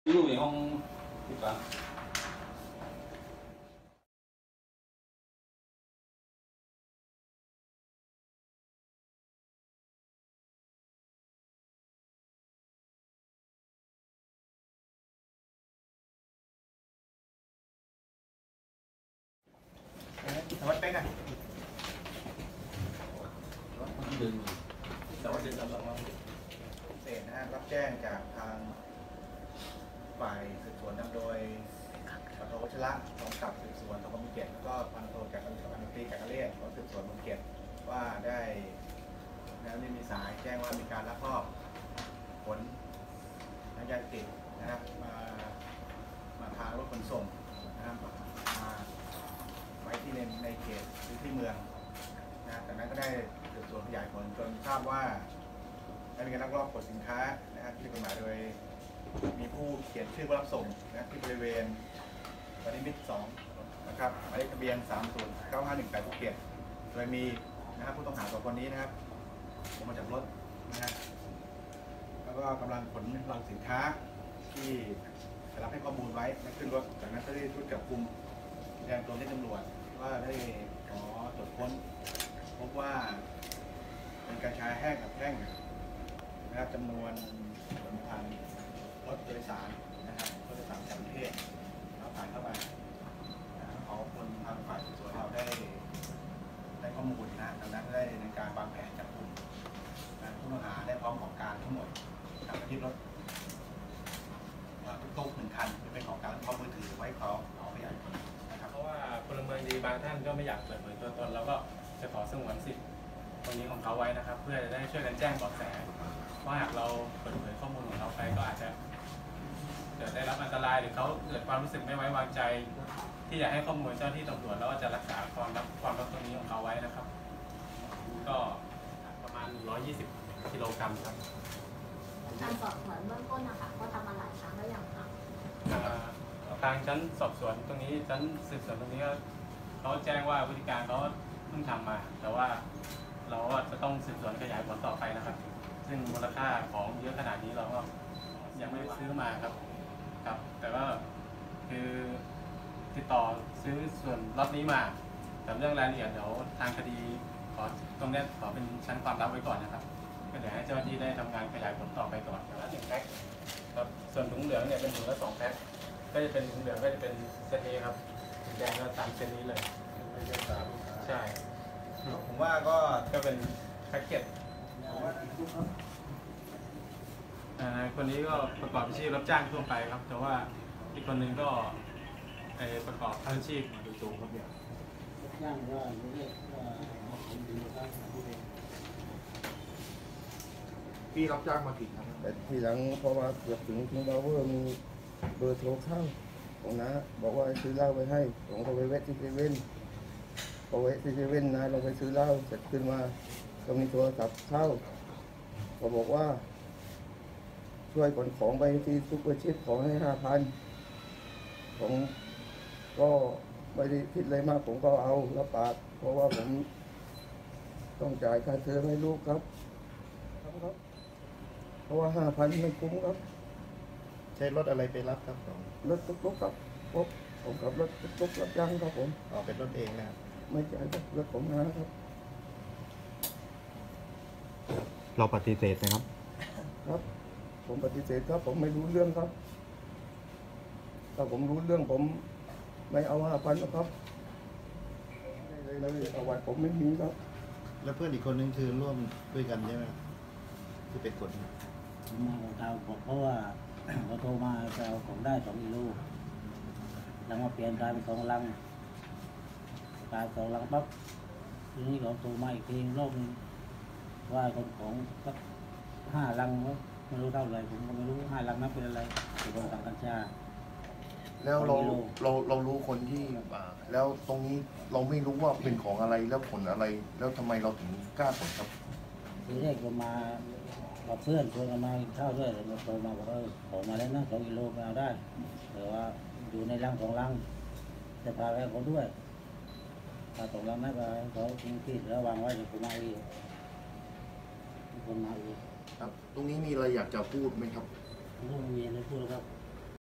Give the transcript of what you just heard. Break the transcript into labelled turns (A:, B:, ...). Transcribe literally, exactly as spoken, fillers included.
A: อยู่ในห้องพี่ปา
B: สวัสดีครับ
A: ดึง
B: สวัสดีครับเศษนะฮะรับแจ้งจากทางฝ่ายสืบสวนนำโดยปโทวัชระกองกับสืบสวนสพภูเก็ตแล้วก็พันโทจากพันตรีจากกระเลียดของสืบสวนภูเก็ตว่าได้นะมีสายแจ้งว่ามีการลักลอบขนยาเสพติดนะครับมามาทางรถขนส่งนะครับมาไว้ที่ในในเขตพื้นที่เมืองนะจากนั้นก็ได้สืบสวนขยายผลจนทราบว่าได้มีการลักลอบขนสินค้านะครับที่ผิดกฎหมายโดยมีผู้เขียนชื่อรับส่งนะที่บริเวณปฏิมิตรสองนะครับหมายเลขทะเบียนสามศูนย์เก้าห้าหนึ่งแปดภูเก็ตโดยมีนะครับผู้ต้องหาสองคนนี้นะครับลงมาจากรถนะฮะแล้วก็กำลังขนลังสินค้าที่ได้รับให้ข้อมูลไว้และขึ้นรถจากนั้นก็ได้ชุดจับกุมแจ้งตัวที่ตำรวจว่าได้ขอตรวจค้นพบว่าเป็นกัญชาแห้งกับแท่งนะครับจำนวนสองพันรถโดยสารนะครับรถโดยสารจากประเทศเราผ่านเข้ามาขอคนทางฝ่ายสืบสวนเราได้ได้ข้อมูลนะดังนั้นได้ในการวางแผนจับกุมผู้ต้องหาได้พร้อมของการทั้งหมดทำที่รถตุ๊กหนึ่งคันเป็นของการพร้อมมือถือไว้พร้อมเอาขยายผลนะครับ
C: เพราะว่าพลเมืองดีบางท่านก็ไม่อยากเปิดเผยตัวตนแล้วก็จะขอสงวนสิทธิ์ตรงนี้ของเขาไว้นะครับเพื่อจะได้ช่วยกันแจ้งเบาะแสว่าหากเราเปิดเผยข้อมูลของเราไปก็อาจจะเกิดได้รับอันตรายหรือเขาเกิดความรู้สึกไม่ไว้วางใจที่อยากให้ข้อมูลเจ้าที่ตำรวจแล้วจะรักษาความลับความลับตรงนี้ของเขาไว้นะครับก็ประมาณหนึ่งร้อยยี่สิบกิโลกรัมครับ
D: การสอบสวนเบื้องต้นนะคะก็ทำมาหลายครั้งแล้วอย่างคะ
C: ทางชั้นสอบสวนตรงนี้ชั้นสืบสวนตรงนี้เขาแจ้งว่าพฤติการเขาเพิ่งทำมาแต่ว่าเราก็จะต้องสืบสวนขยายผลต่อไปนะครับซึ่งมูลค่าของเยอะขนาดนี้เราก็ยังไม่ซื้อมาครับครับแต่ก็คือติดต่อซื้อส่วนล็อตนี้มาแต่เรื่องรายละเอียดเดี๋ยวทางคดีขอตรงนี้ขอเป็นชั้นความลับไว้ก่อนนะครับก็เดี๋ยวให้เจ้าหน้าที่ได้ทำงานขยายผลต่อไปก่อนแล้วหนึ่งแพ็คครับส่วนถุงเหลืองเนี่ยเป็นถุงละสองแพ็คก็จะเป็นถุงเหลืองก็จะเป็นเซตนี้ครับถุงแดงก็ตามเซตนี้เลยใช่
B: ผมว่าก็
C: ก็เป็นแพ็กเกจคนนี้ก็ประกอบอาชีพรับจ้างทั่วไปครับแต่ว่าอีกคนหนึ่งก็ประกอบอาชีพโดยตรงครับเนี่ย
E: ย่างว่าเรียกว่าผมดูครับ
B: พี่รับจ้างมากี่ครั้ง
F: แต่ทีหลังพอมาเกือบถึงถึงเราเริ่มมีเบอร์โทรเข้าของน้าบอกว่าซื้อเหล้าไปให้ผมก็ไปเวทที่เซเว่นพอเวทที่เซเว่นนะลงไปซื้อเหล้าเสร็จขึ้นมาก็มีโทรศัพท์เข้าก็บอกว่าช่วยขนของไปที่ซุปเปอร์ชิปของให้ห้าพันผมก็ไม่ได้คิดอะไรมากผมก็เอาแล้วปากเพราะว่าผมต้องจ่ายค่าเทอมให้ลูกครับครับเพราะว่าห้าพันไม่คุ้มครับ
B: ใช้รถอะไรไปรับครับผม
F: รถตุ๊กๆครับผมผมขับรถตุ๊กๆรับจ้างครับผม
B: อ๋อเป็นรถเองนะครับ
F: ไม่ใช่ครับรถผมนะครับ
B: เราปฏิเสธนะครับ
F: ครับผมปฏิเสธครับผมไม่รู้เรื่องครับถ้าผมรู้เรื่องผมไม่เอาห้าพันนะครับเลยเลยประวัติผมไม่มีครับ
B: แล้วเพื่อนอีกคนนึงคือร่วมด้วยกันใช่ไหมที่เป็นคน
E: มาของเราเพราะว่าเขาโทรมาจะเอาของได้สองกิโลแล้วมาเปลี่ยนกลายเป็นสองลังกลายสองลังปั๊บทีนี้เขาโทรมาอีกทีรอบนึงว่าคนของสักห้าลังไม่รู้เท่าไรผมก็ไม่รู้ห้าลังนั้นเป็นอะไรเป็นคนต่างกัญชา
G: แล้วเราเราเรารู้คนที่แล้วตรงนี้เราไม่รู้ว่าเป็นของอะไรแล้วผลอะไรแล้วทำไมเราถึงกล้าผลครับ
E: ทีแรกก็มากับเพื่อนชวนกันมากินข้าวด้วยเราโทรมาบอกเออของมาแล้วนะสองกิโลไปเอาได้แต่ว่าอยู่ในรังสองรังจะพาไปเขาด้วยพาสองรังนั้นไปเขาทิ้งที่แล้ววางไว้เดี๋ยวผมมาอีกคนมาอีก
G: ครับตรงนี้มีอะไรอยากจะพูดไหมครับ
E: ไม่มีอะไรพูดครับ